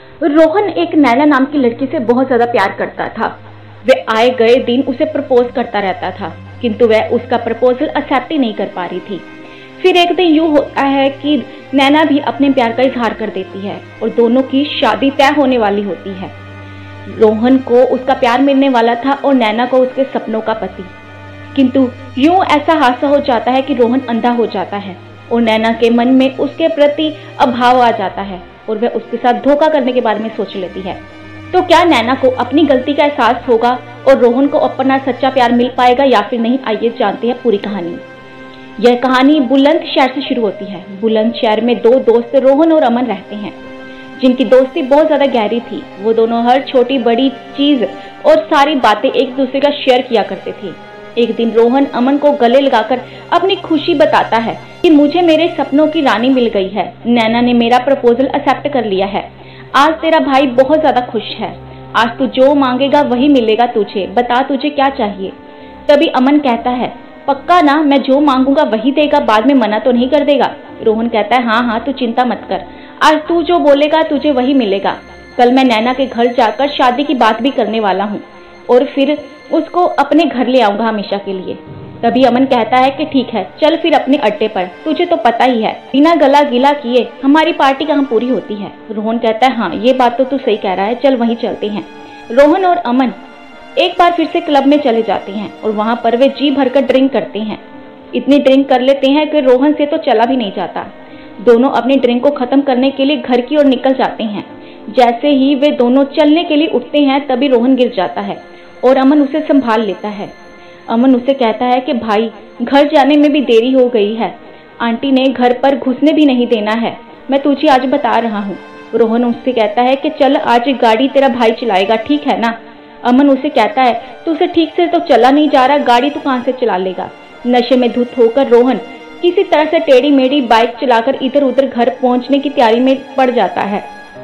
रोहन एक नैना नाम की लड़की से बहुत ज्यादा प्यार करता था। वह आए गए दिन उसे प्रपोज करता रहता था, किंतु वह उसका प्रपोजल एक्सेप्ट ही नहीं कर पा रही थी। फिर एक दिन यूं होता है कि नैना भी अपने प्यार का इजहार कर देती है और दोनों की शादी तय होने वाली होती है। रोहन को उसका प्यार मिलने वाला था और नैना को उसके सपनों का पति। किंतु यूं ऐसा हादसा हो जाता है कि रोहन अंधा हो जाता है और नैना के मन में उसके प्रति अभाव आ जाता है और वह उसके साथ धोखा करने के बारे में सोच लेती है। तो क्या नैना को अपनी गलती का एहसास होगा और रोहन को अपना सच्चा प्यार मिल पाएगा या फिर नहीं? आइए जानते हैं पूरी कहानी। यह कहानी बुलंदशहर से शुरू होती है। बुलंदशहर में दो दोस्त रोहन और अमन रहते हैं, जिनकी दोस्ती बहुत ज्यादा गहरी थी। वो दोनों हर छोटी बड़ी चीज और सारी बातें एक दूसरे का शेयर किया करते थे। एक दिन रोहन अमन को गले लगाकर अपनी खुशी बताता है कि मुझे मेरे सपनों की रानी मिल गई है। नैना ने मेरा प्रपोजल एक्सेप्ट कर लिया है। आज तेरा भाई बहुत ज्यादा खुश है। आज तू जो मांगेगा वही मिलेगा तुझे। बता तुझे क्या चाहिए? तभी अमन कहता है, पक्का ना? मैं जो मांगूंगा वही देगा, बाद में मना तो नहीं कर देगा? रोहन कहता है, हाँ हाँ तू चिंता मत कर, आज तू जो बोलेगा तुझे वही मिलेगा। कल मैं नैना के घर जाकर शादी की बात भी करने वाला हूँ और फिर उसको अपने घर ले आऊंगा हमेशा के लिए। तभी अमन कहता है कि ठीक है, चल फिर अपने अड्डे पर। तुझे तो पता ही है, बिना गला गीला किए हमारी पार्टी कहाँ पूरी होती है। रोहन कहता है, हाँ ये बात तो तू सही कह रहा है, चल वहीं चलते हैं। रोहन और अमन एक बार फिर से क्लब में चले जाते हैं और वहां पर वे जी भरकर ड्रिंक करते हैं। इतनी ड्रिंक कर लेते हैं कि रोहन से तो चला भी नहीं जाता। दोनों अपनी ड्रिंक को खत्म करने के लिए घर की ओर निकल जाते हैं। जैसे ही वे दोनों चलने के लिए उठते हैं तभी रोहन गिर जाता है और अमन उसे संभाल लेता है। अमन उसे कहता है कि भाई घर जाने में भी देरी हो गई है, आंटी ने घर पर घुसने भी नहीं देना है, मैं तुझे आज बता रहा हूँ। रोहन उससे कहता है कि चल आज गाड़ी तेरा भाई चलाएगा, ठीक है ना? अमन उसे कहता है, तू उसे ठीक से तो चला नहीं जा रहा, गाड़ी तू कहाँ से चला लेगा? नशे में धुत होकर रोहन किसी तरह से टेढ़ी मेढ़ी बाइक चलाकर इधर उधर घर पहुंचने की तैयारी में पड़ जाता है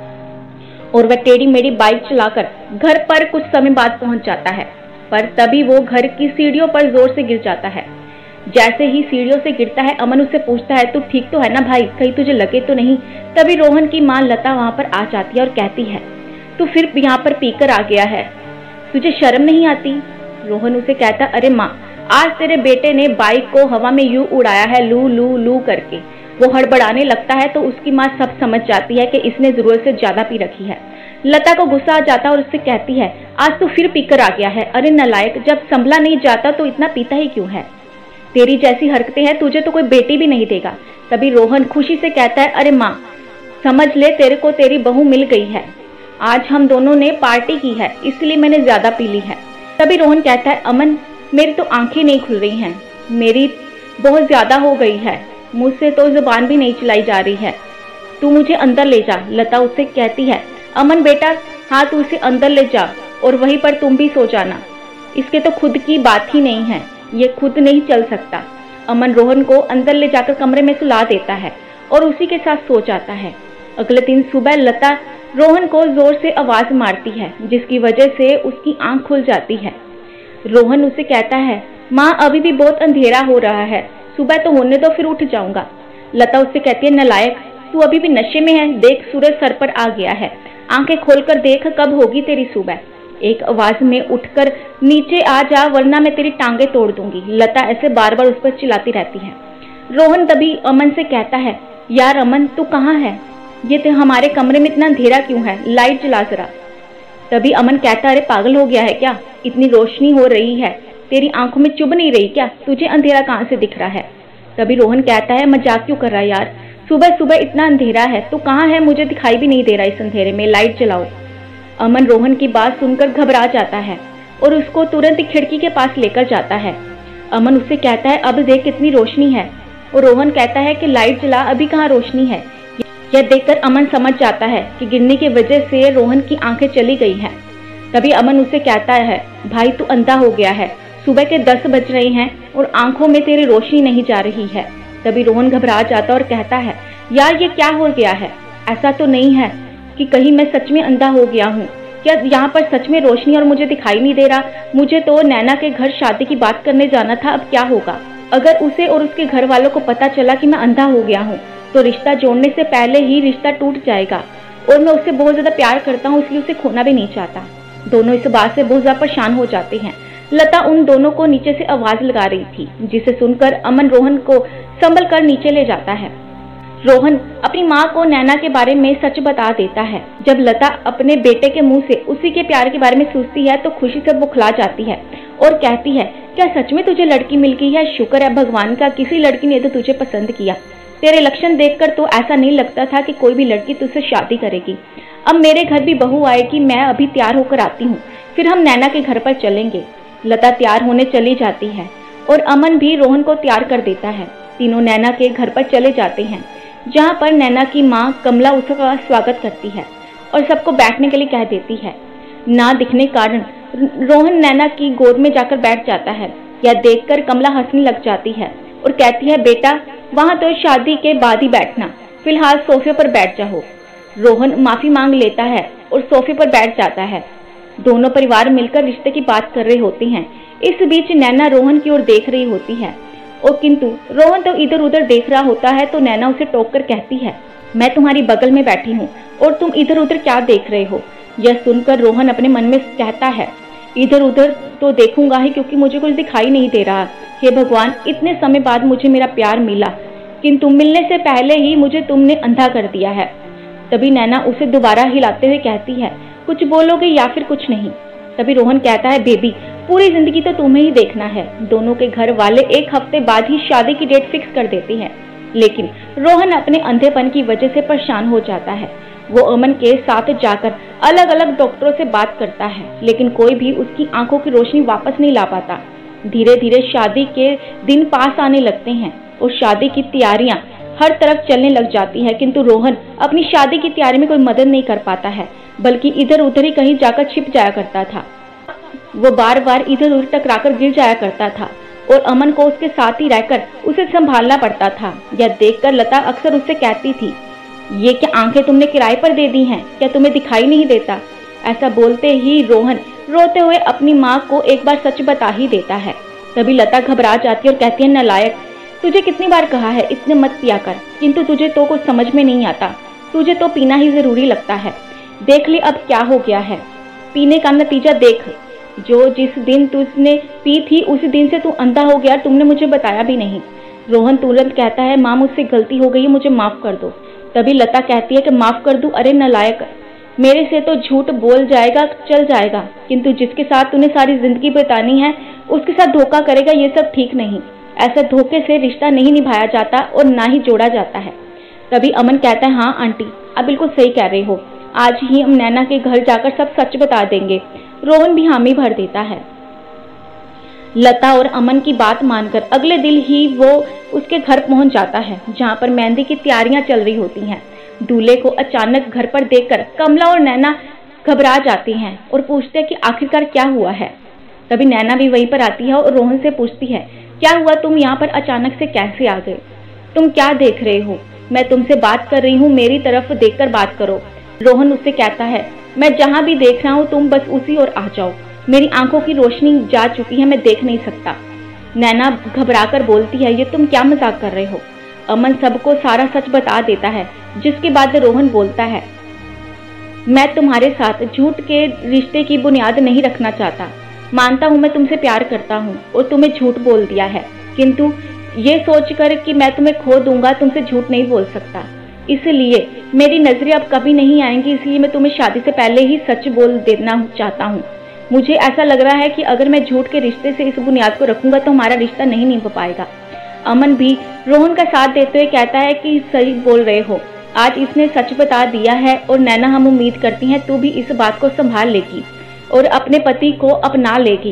और वह टेढ़ी मेढ़ी बाइक चलाकर घर पर कुछ समय बाद पहुंच जाता है। पर तभी वो घर की सीढ़ियों पर जोर से गिर जाता है। जैसे ही सीढ़ियों से गिरता है अमन उससे पूछता है, तू ठीक तो है ना भाई, कहीं तुझे लगे तो नहीं? तभी रोहन की मां लता वहां पर आ जाती है और कहती है, तू फिर यहाँ पर पीकर आ गया है, तुझे शर्म नहीं आती? रोहन उसे कहता, अरे माँ, आज तेरे बेटे ने बाइक को हवा में यूं उड़ाया है लू लू लू करके। वो हड़बड़ाने लगता है तो उसकी माँ सब समझ जाती है कि इसने जरूरत से ज्यादा पी रखी है। लता को गुस्सा आ जाता है और उससे कहती है, आज तू फिर पीकर आ गया है। अरे नालायक, जब संभला नहीं जाता तो इतना पीता ही क्यों है? तेरी जैसी हरकतें हैं तुझे तो कोई बेटी भी नहीं देगा। तभी रोहन खुशी से कहता है, अरे माँ समझ ले, तेरे को तेरी बहू मिल गई है। आज हम दोनों ने पार्टी की है इसलिए मैंने ज्यादा पी ली है। तभी रोहन कहता है, अमन मेरी तो आंखें नहीं खुल रही हैं, मेरी बहुत ज्यादा हो गई है, मुझसे तो जुबान भी नहीं चलाई जा रही है, तू मुझे अंदर ले जा। लता उससे कहती है, अमन बेटा हाँ तू इसे अंदर ले जा और वहीं पर तुम भी सो जाना, इसके तो खुद की बात ही नहीं है, ये खुद नहीं चल सकता। अमन रोहन को अंदर ले जाकर कमरे में सुला देता है और उसी के साथ सो जाता है। अगले दिन सुबह लता रोहन को जोर से आवाज मारती है जिसकी वजह से उसकी आंख खुल जाती है। रोहन उसे कहता है, माँ अभी भी बहुत अंधेरा हो रहा है, सुबह तो होने दो फिर उठ जाऊंगा। लता उससे कहती है, नालायक, तू अभी भी नशे में है, देख सूरज सर पर आ गया है, आंखें खोलकर देख कब होगी तेरी सुबह। एक आवाज में उठकर नीचे आ जा वरना मैं तेरी टांगे तोड़ दूंगी। लता ऐसे बार बार उस पर चिल्लाती रहती है। रोहन तभी अमन से कहता है, यार अमन तू कहाँ है, ये तो हमारे कमरे में इतना अंधेरा क्यों है, लाइट जला जरा। तभी अमन कहता है, अरे पागल हो गया है क्या, इतनी रोशनी हो रही है, तेरी आंखों में चुभ नहीं रही क्या, तुझे अंधेरा कहाँ से दिख रहा है? तभी रोहन कहता है, मजाक क्यों कर रहा है यार, सुबह सुबह इतना अंधेरा है, तू कहाँ है, मुझे दिखाई भी नहीं दे रहा इस अंधेरे में, लाइट जलाओ। अमन रोहन की बात सुनकर घबरा जाता है और उसको तुरंत खिड़की के पास लेकर जाता है। अमन उससे कहता है, अब देख कितनी रोशनी है, और रोहन कहता है कि लाइट जला, अभी कहाँ रोशनी है। यह देखकर अमन समझ जाता है कि गिरने की वजह से रोहन की आंखें चली गई हैं। तभी अमन उसे कहता है, भाई तू अंधा हो गया है, सुबह के 10 बज रहे हैं और आंखों में तेरी रोशनी नहीं जा रही है। तभी रोहन घबरा जाता और कहता है, यार ये क्या हो गया है, ऐसा तो नहीं है कि कहीं मैं सच में अंधा हो गया हूँ, क्या यहाँ पर सच में रोशनी और मुझे दिखाई नहीं दे रहा? मुझे तो नैना के घर शादी की बात करने जाना था, अब क्या होगा? अगर उसे और उसके घर वालों को पता चला कि मैं अंधा हो गया हूँ तो रिश्ता जोड़ने से पहले ही रिश्ता टूट जाएगा और मैं उससे बहुत ज्यादा प्यार करता हूँ, इसलिए उसे खोना भी नहीं चाहता। दोनों इस बात से बहुत ज्यादा परेशान हो जाते हैं। लता उन दोनों को नीचे से आवाज लगा रही थी, जिसे सुनकर अमन रोहन को संभल कर नीचे ले जाता है। रोहन अपनी माँ को नैना के बारे में सच बता देता है। जब लता अपने बेटे के मुंह से उसी के प्यार के बारे में सोचती है तो खुशी से बुखला जाती है और कहती है, क्या सच में तुझे लड़की मिल गई है? शुक्र है भगवान का, किसी लड़की ने तो तुझे पसंद किया। तेरे लक्षण देखकर तो ऐसा नहीं लगता था कि कोई भी लड़की तुझसे शादी करेगी। अब मेरे घर भी बहू आएगी, मैं अभी तैयार होकर आती हूँ, फिर हम नैना के घर पर चलेंगे। लता तैयार होने चली जाती है और अमन भी रोहन को तैयार कर देता है। तीनों नैना के घर पर चले जाते हैं, जहाँ पर नैना की माँ कमला उसका स्वागत करती है और सबको बैठने के लिए कह देती है। ना दिखने कारण रोहन नैना की गोद में जाकर बैठ जाता है। यह देखकर कमला हंसने लग जाती है और कहती है, बेटा वहां तो शादी के बाद ही बैठना, फिलहाल सोफे पर बैठ जाओ। रोहन माफी मांग लेता है और सोफे पर बैठ जाता है। दोनों परिवार मिलकर रिश्ते की बात कर रहे होते हैं। इस बीच नैना रोहन की ओर देख रही होती है और किंतु रोहन तो इधर उधर देख रहा होता है तो नैना उसे टोक कर कहती है, मैं तुम्हारी बगल में बैठी हूँ और तुम इधर उधर क्या देख रहे हो? यह सुनकर रोहन अपने मन में कहता है, इधर उधर तो देखूंगा ही, क्योंकि मुझे कुछ दिखाई नहीं दे रहा। हे भगवान, इतने समय बाद मुझे मेरा प्यार मिला, किंतु मिलने से पहले ही मुझे तुमने अंधा कर दिया है। तभी नैना उसे दोबारा हिलाते हुए कहती है, कुछ बोलोगे या फिर कुछ नहीं? तभी रोहन कहता है, बेबी पूरी जिंदगी तो तुम्हें ही देखना है। दोनों के घर वाले एक हफ्ते बाद ही शादी की डेट फिक्स कर देती है, लेकिन रोहन अपने अंधेपन की वजह से परेशान हो जाता है। वो अमन के साथ जाकर अलग अलग डॉक्टरों से बात करता है, लेकिन कोई भी उसकी आंखों की रोशनी वापस नहीं ला पाता। धीरे धीरे शादी के दिन पास आने लगते हैं और शादी की तैयारियां हर तरफ चलने लग जाती है, किंतु रोहन अपनी शादी की तैयारी में कोई मदद नहीं कर पाता है, बल्कि इधर उधर ही कहीं जाकर छिप जाया करता था। वो बार बार इधर उधर टकराकर गिर जाया करता था और अमन को उसके साथ ही रहकर उसे संभालना पड़ता था। यह देखकर लता अक्सर उससे कहती थी, ये क्या आंखें तुमने किराए पर दे दी हैं? क्या तुम्हें दिखाई नहीं देता? ऐसा बोलते ही रोहन रोते हुए अपनी माँ को एक बार सच बता ही देता है। तभी लता घबरा जाती है और कहती है, नालायक, तुझे कितनी बार कहा है इतने मत पिया कर, किंतु तुझे तो कुछ समझ में नहीं आता। तुझे तो पीना ही जरूरी लगता है। देख ले अब क्या हो गया है, पीने का नतीजा देख। जो जिस दिन तुझने पी थी उसी दिन से तू अंधा हो गया, तुमने मुझे बताया भी नहीं। रोहन तुरंत कहता है, माँ मुझसे गलती हो गई, मुझे माफ कर दो। तभी लता कहती है कि माफ कर दूं? अरे नालायक, मेरे से तो झूठ बोल जाएगा चल जाएगा, किंतु जिसके साथ तूने सारी जिंदगी बितानी है उसके साथ धोखा करेगा, ये सब ठीक नहीं। ऐसा धोखे से रिश्ता नहीं निभाया जाता और ना ही जोड़ा जाता है। तभी अमन कहता है, हाँ आंटी आप बिल्कुल सही कह रहे हो, आज ही हम नैना के घर जाकर सब सच बता देंगे। रोहन भी हामी भर देता है। लता और अमन की बात मानकर अगले दिन ही वो उसके घर पहुंच जाता है, जहां पर मेहंदी की तैयारियां चल रही होती हैं। दूल्हे को अचानक घर पर देखकर कमला और नैना घबरा जाती हैं और पूछते हैं कि आखिरकार क्या हुआ है। तभी नैना भी वहीं पर आती है और रोहन से पूछती है, क्या हुआ, तुम यहाँ पर अचानक से कैसे आ गए? तुम क्या देख रहे हो? मैं तुमसे बात कर रही हूँ, मेरी तरफ देखकर बात करो। रोहन उससे कहता है, मैं जहाँ भी देख रहा हूँ तुम बस उसी ओर आ जाओ, मेरी आंखों की रोशनी जा चुकी है, मैं देख नहीं सकता। नैना घबराकर बोलती है, ये तुम क्या मजाक कर रहे हो? अमन सबको सारा सच बता देता है, जिसके बाद रोहन बोलता है, मैं तुम्हारे साथ झूठ के रिश्ते की बुनियाद नहीं रखना चाहता। मानता हूँ मैं तुमसे प्यार करता हूँ और तुम्हें झूठ बोल दिया है, किंतु ये सोचकर कि मैं तुम्हें खो दूंगा तुमसे झूठ नहीं बोल सकता। इसलिए मेरी नजरें अब कभी नहीं आएंगी, इसलिए मैं तुम्हें शादी से पहले ही सच बोल देना चाहता हूँ। मुझे ऐसा लग रहा है कि अगर मैं झूठ के रिश्ते से इस बुनियाद को रखूंगा तो हमारा रिश्ता नहीं निभ पाएगा। अमन भी रोहन का साथ देते हुए कहता है कि सही बोल रहे हो, आज इसने सच बता दिया है और नैना हम उम्मीद करती हैं तू भी इस बात को संभाल लेगी और अपने पति को अपना लेगी।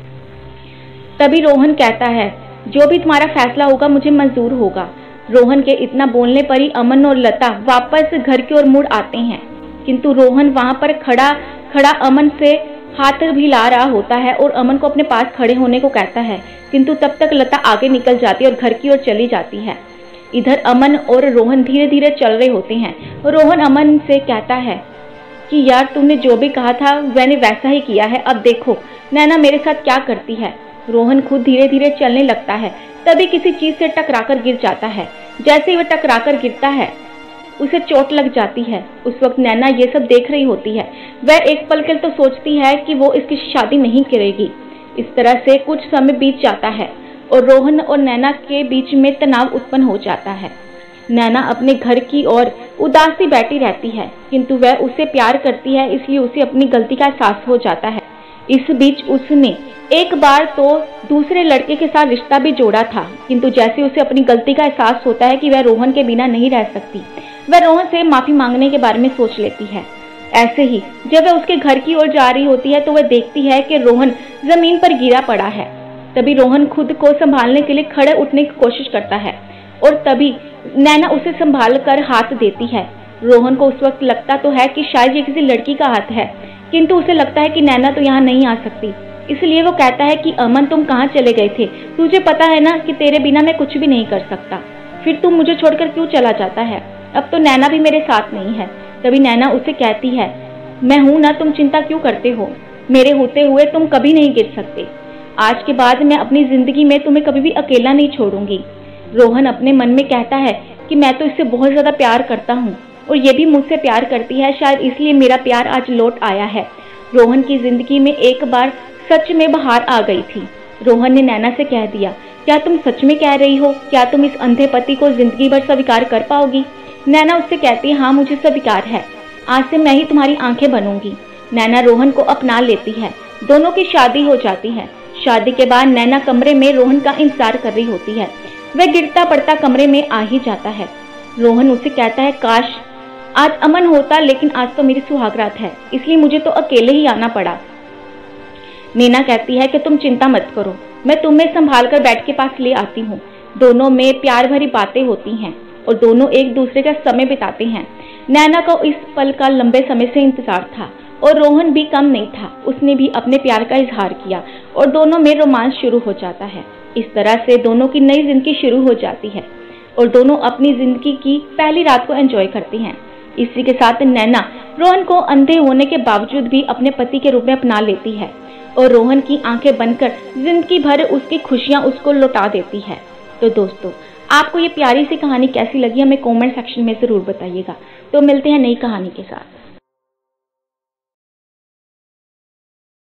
तभी रोहन कहता है, जो भी तुम्हारा फैसला होगा मुझे मंजूर होगा। रोहन के इतना बोलने पर ही अमन और लता वापस घर की ओर मुड़ आते हैं, किंतु रोहन वहां पर खड़ा खड़ा अमन से हाथ भी ला रहा होता है और अमन को अपने पास खड़े होने को कहता है, किंतु तब तक लता आगे निकल जाती है और घर की ओर चली जाती है। इधर अमन और रोहन धीरे धीरे चल रहे होते हैं। रोहन अमन से कहता है कि यार तुमने जो भी कहा था मैंने वैसा ही किया है, अब देखो नैना मेरे साथ क्या करती है। रोहन खुद धीरे धीरे चलने लगता है, तभी किसी चीज से टकराकर गिर जाता है। जैसे ही वह टकराकर गिरता है उसे चोट लग जाती है। उस वक्त नैना ये सब देख रही होती है। वह एक पल के लिए तो सोचती है कि वो इसकी शादी नहीं करेगी। इस तरह से कुछ समय बीत जाता है और रोहन और नैना के बीच में तनाव उत्पन्न हो जाता है। नैना अपने घर की ओर उदासी बैठी रहती है, किंतु वह उसे प्यार करती है, इसलिए उसे अपनी गलती का एहसास हो जाता है। इस बीच उसने एक बार तो दूसरे लड़के के साथ रिश्ता भी जोड़ा था, किंतु जैसे उसे अपनी गलती का एहसास होता है कि वह रोहन के बिना नहीं रह सकती, वह रोहन से माफी मांगने के बारे में सोच लेती है। ऐसे ही जब वह उसके घर की ओर जा रही होती है तो वह देखती है कि रोहन जमीन पर गिरा पड़ा है। तभी रोहन खुद को संभालने के लिए खड़े उठने की कोशिश करता है और तभी नैना उसे संभाल कर हाथ देती है। रोहन को उस वक्त लगता तो है कि शायद ये किसी लड़की का हाथ है, किंतु उसे लगता है कि नैना तो यहाँ नहीं आ सकती। इसलिए वो कहता है कि अमन, तुम कहाँ चले गए थे? तुझे पता है ना कि तेरे बिना मैं कुछ भी नहीं कर सकता, फिर तुम मुझे छोड़कर क्यों चला जाता है? अब तो नैना भी मेरे साथ नहीं है। तभी नैना उसे कहती है, मैं हूं ना, तुम चिंता क्यों करते हो? मेरे होते हुए तुम कभी नहीं गिर सकते। आज के बाद मैं अपनी जिंदगी में तुम्हें कभी भी अकेला नहीं छोड़ूंगी। रोहन अपने मन में कहता है कि मैं तो इससे बहुत ज्यादा प्यार करता हूँ और ये भी मुझसे प्यार करती है, शायद इसलिए मेरा प्यार आज लौट आया है। रोहन की जिंदगी में एक बार सच में बहार आ गई थी। रोहन ने नैना से कह दिया, क्या तुम सच में कह रही हो? क्या तुम इस अंधे पति को जिंदगी भर स्वीकार कर पाओगी? नैना उससे कहती है, हाँ मुझे स्वीकार है, आज से मैं ही तुम्हारी आंखें बनूंगी। नैना रोहन को अपना लेती है। दोनों की शादी हो जाती है। शादी के बाद नैना कमरे में रोहन का इंतजार कर रही होती है। वह गिरता पड़ता कमरे में आ ही जाता है। रोहन उसे कहता है, काश आज अमन होता, लेकिन आज तो मेरी सुहागरात है, इसलिए मुझे तो अकेले ही आना पड़ा। नैना कहती है कि तुम चिंता मत करो, मैं तुम्हें संभाल कर बेड के पास ले आती हूँ। दोनों में प्यार भरी बातें होती हैं और दोनों एक दूसरे का समय बिताते हैं। नैना को इस पल का लंबे समय से इंतजार था और रोहन भी कम नहीं था। उसने भी अपने प्यार का इजहार किया और दोनों में रोमांस शुरू हो जाता है। इस तरह से दोनों की नई जिंदगी शुरू हो जाती है और दोनों अपनी जिंदगी की पहली रात को एंजॉय करती हैं। इसी के साथ नैना रोहन को अंधे होने के बावजूद भी अपने पति के रूप में अपना लेती है और रोहन की आंखें बनकर जिंदगी भर उसकी खुशियां उसको लौटा देती है। तो दोस्तों, आपको ये प्यारी सी कहानी कैसी लगी हमें कमेंट सेक्शन में जरूर बताइएगा। तो मिलते हैं नई कहानी के साथ।